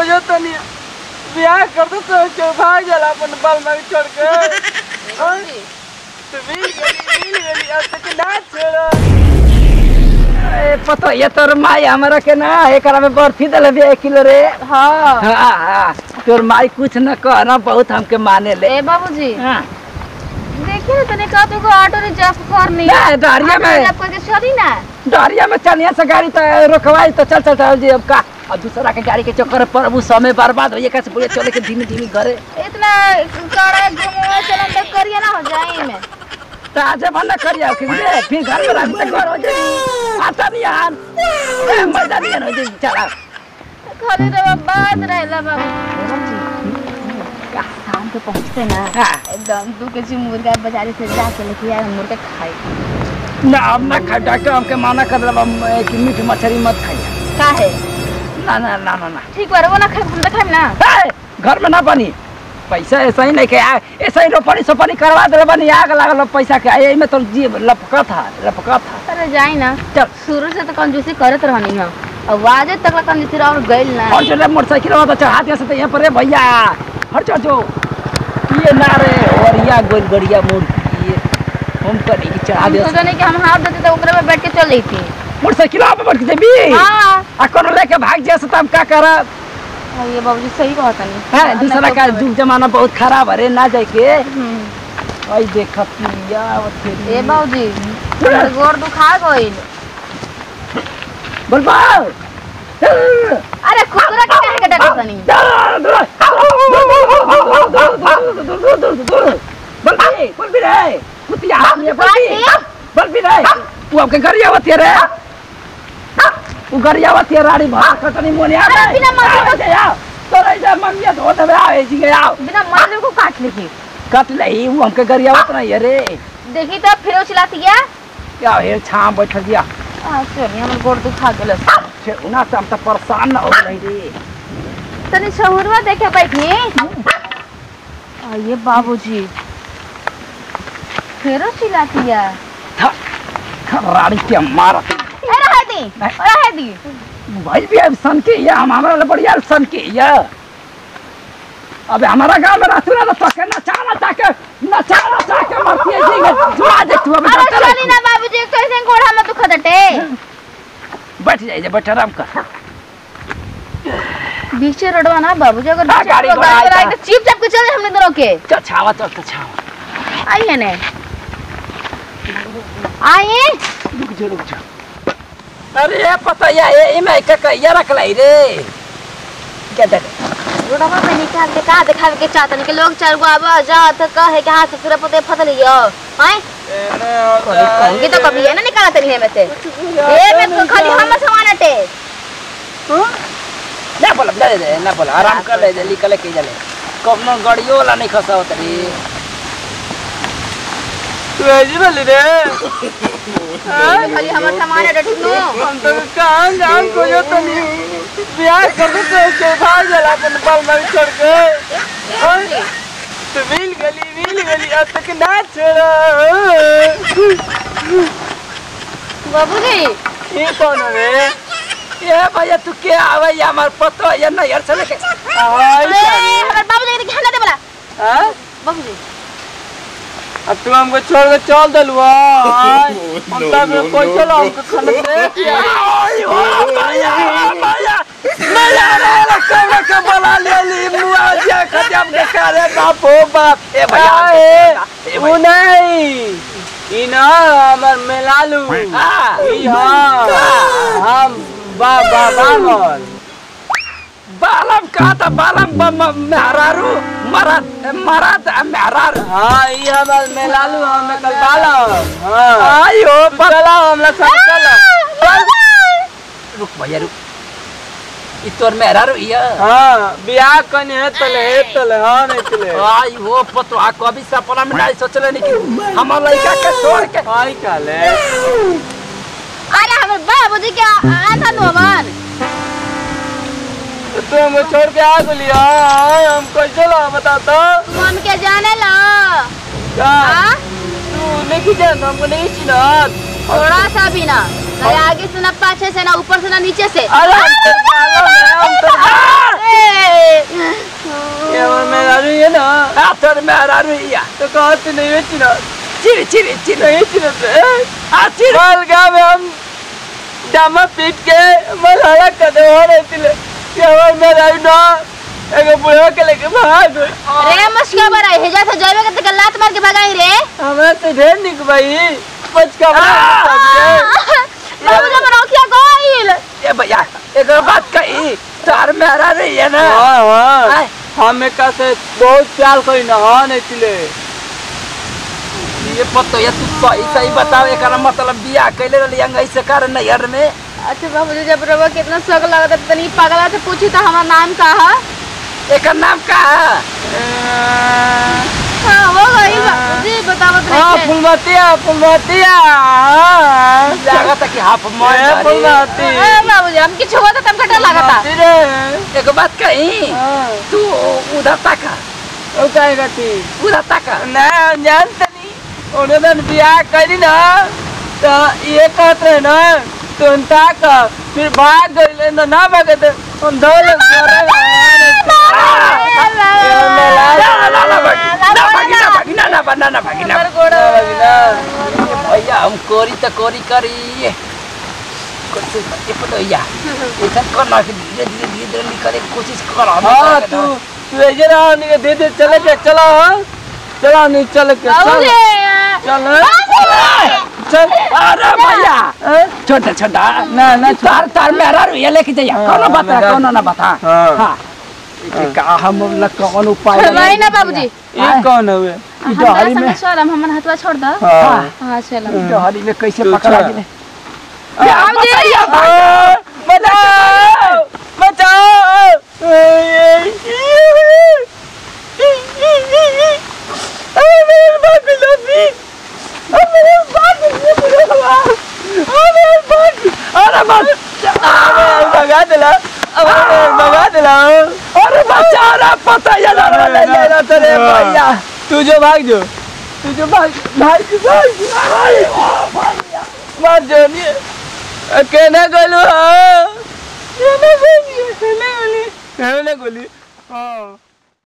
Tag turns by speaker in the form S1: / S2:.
S1: खोजो तनी ब्याह कर दो तो भाग जाला अपन बाल में छोड़ के तो मिल गली अब तक ना छोड़ो।
S2: ए पता ये तोर माई हमरा के ना एकरा में बर्फी दले बे 1 किलो रे।
S3: हां
S2: हां तोर माई कुछ न कहना बहुत हमके माने ले।
S3: ए बाबूजी
S2: हां
S3: देखिए ना तने का तो को ऑटो रिजर्व करनी
S2: ना दारिया में
S3: रिजर्व करके चली ना
S2: दारिया में चलिए से गाड़ी तो रोकवाई तो चल जी अब का और दूसरा के गाड़ी के चक्कर पर अब समय बर्बाद हो ये कैसे पूरे चले के धीमे धीमे घरे
S3: इतना कड़ा घूमो चलन तो करिए ना हो जाए में
S2: ताजे बंद करिया फिर घर में रात तक घर हो जाए आता नहीं यार मजा नहीं हो जाए चला
S3: खाली रे बात रहला बाबू शाम को पहुंचते ना एकदम 2 केजी मुर्गा बाजार से जाके लेके आए मुर्गा खाए
S2: ना अब ना खा डॉक्टर हमके मना कर रहा कि मीट मछली मत खाइए
S3: का है
S2: ना ना ना ना
S3: ठीक बार वो ना खाए हम देखाम ना
S2: घर में ना बनी पैसा ऐसा ही नहीं के ऐसा ही रोपनी सोपनी करवा दे बनी आग लागल पैसा के आई में तो जी लपका था
S3: अरे जाई ना
S2: चल
S3: शुरू से तो कंजूसी करत रहनी है अब आज तक कंजूसी और गइल ना
S2: और चले मोटरसाइकिल वाला चढ़ा दिया से यहां पर भैया हर चढ़ो ये ना रे औरिया गोल गड़िया मोड़ ये हम करी की चढ़ा दिया
S3: सोचा नहीं कि हम हाथ देते तो ओकरे में बैठ के चल रही थी
S2: मोटरसाइकिल पे बैठ के जेबी
S3: हां
S2: आ कोनो लेके भाग जाए से तब का करब
S3: ये बाबूजी सही बात नहीं
S2: हां दूसरा का जुग जमाना बहुत खराब है रे ना जाए के आई देखतिया
S3: ए बाबूजी गोर दुखा गइल
S2: बोल बाल
S3: अरे खुदरा के काहे के डटत नहीं
S2: बोल भी रे कुतिया ये बोल भी रे तू आपके घर आवत रे तू घर आवत रे राड़ी भाग कतनी मोनिया
S3: बिना मतलब
S2: जा तोरे जा मंगिया धो दबे आए जी गया
S3: बिना मतलब को काट लेगी
S2: कट लई वो हमके घर आवत नहीं रे
S3: देखी तो फिर चिल्लातिया
S2: क्या हे छाम बैठ गया
S3: चलिए हमर गोड़ दुखा गेल
S2: से उना से हम त परेशान न हो रही रे
S3: तनी शहुरवा देखे बैठी ये बाबूजी फेरो चिल्लातिया
S2: राड़ी के मारत
S3: ए रह दी
S2: भाई भी अब सन के या हमारा ले बढ़िया सन के या अब हमारा गांव में रहतू ना तो के नचाना ताके मरती है जी जुआ दे तू अब
S3: अरे चली ना बाबूजी कैसे घोड़ा में दुख दटे
S2: बैठ जाइए बैठ आराम कर
S3: बीचे रोडवा ना बाबूजी अगर
S2: गाड़ी घोड़ा
S3: तो चीप चाप के चल हमने दोनों के
S2: चल छावा चल छावा
S3: आइए ने आइए
S2: रुक जा अरे ये पता ये मैं क्या रख लाई रे क्या देख
S3: रोडवा पे निकाल के का दिखावे के चाहतन के लोग चार गो आवा जा त कहे के हाथ ससुर पते फतल लियो हैं कहूंगी तो कभी है ना निकाला तनी है में से ए में तो खाली हम सामान हटे
S2: ना बोल दे ना बोल आराम कर ले जल्दी निकल के चले कौनो गाड़ियों वाला नहीं खसा होत रे
S1: तू ऐसी बोली रे
S3: खाली हमर सामान हटे ठीक नो
S1: हम तो कहां जान खोजो तनी ब्याह कर दो तो भाग जाला अपन बाल में छोड़ के तो मिल गली अब तक ना छोड़ो।
S3: बाबूजी
S1: ये कौन है
S2: ये भैया तू क्या आवे या हमार पतो या ना यार चले के
S3: हमर बाबूजी के खाना दे बोला
S1: हां
S3: बाबूजी
S1: अब तू हमको छोड़ के चल दलवा हम तब कोई चलो हमको खाना दे भैया रे कौन के बोला ले ली मुआजिया खत्म के करे बाप हो बाप ए भैया वो नहीं इना हमर मेलालू ई हम बाबा बामल बालम का था बालम मेहरारू मरद मेहरारू हाँ ये हमर मेलालू हम कल बालम हाँ आयो चला हम लोग सब चला
S2: रुक भैया रुक ई तोर मेहरारू ये
S1: हाँ बियाह कने है तले हाँ नहीं तले
S2: आई हो पतो आ कभी सपना में नहीं सोचले नहीं कि हमर लड़का के छोड़ के
S1: आई काले
S3: अरे हमर बाबूजी के आधा नोवन
S1: तू हमको छोड़ के आ गलिया हम कैसे ला बता तो
S3: तू हमके जाने ला
S1: क्या तू नहीं जानता हमको नहीं चिन्हत
S3: थोड़ा सा भी ना आगे से ना पाछे से ना ऊपर से ना नीचे से
S1: अरे हम तो
S2: तर मेरा रुइया
S1: तो कहते नहीं है चिना
S2: चिरी
S1: नहीं चिना
S2: चिरी
S1: माल गाँव में हम डामा पीट के मलाला कदे हो रहे थे कि हमारे मेरा ना एक बुढ़ा के लेके भाग गई
S3: रे मस्का बरा हे जा से जावे के लात मार के भगाई रे
S1: हमें तो ढेर निक भाई मचका
S3: बाबू जब रखिया गइल
S2: ए भैया एक बात कही तार मेरा रुइया ना
S1: हां हमें का से बहुत प्यार कोई ना नहीं तिले
S2: ये पतो या तू सही बताओ एकरा मतलब बियाह कैले रहली अंगई से कर नैहर में
S3: अच्छा बाबू जब रवा कितना शक लगता तनी पगला से पूछी तो हमार नाम का है
S2: एकर नाम का है
S3: हां हो गई बाबूजी बतावत
S1: हां
S3: नहीं
S1: फुलमतिया
S2: लागत है कि हाफ मोय
S1: फुलमती
S3: बाबूजी हम की छुआ तो तम कटा लागता
S2: एक बात कही तू उधर तक
S1: ओ काय गति
S2: उधर तक
S1: ना जानत नहीं उन्होंने बियाह करी ना तो ये कहते रहे ना तो तक फिर भाग गए ना भागे तो हम धोल
S2: भैया हम कोरी तो कोरी करी धीरे निकले कोशिश कर
S1: हाँ तू ऐसे रहा नहीं दे चले के चला चला नहीं चल के चल चल
S2: अरे भैया छोटा छोटा
S1: ना
S2: तार मेरा रुइया लेके जाइए कौन ना बता हाँ का हम कौन उपाय
S3: नहीं ना बाबूजी
S1: ये कौन हुए
S2: डहरी में
S3: हम हमन हाथवा छोड़ द
S1: हां
S3: हां चल
S2: डहरी में कैसे पकड़ा गेले
S1: बचाओ बचाओ भगा दिला
S2: अरे बेचारा पता ये
S1: भैया तू जो भाग मत जो कहना गोलू कहना गोली हाँ